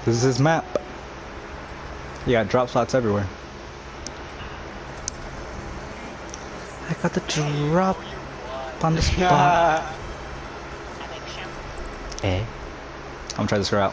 This is his map. You got drop slots everywhere. I got the drop on the spot. Eh? I'm gonna try this route.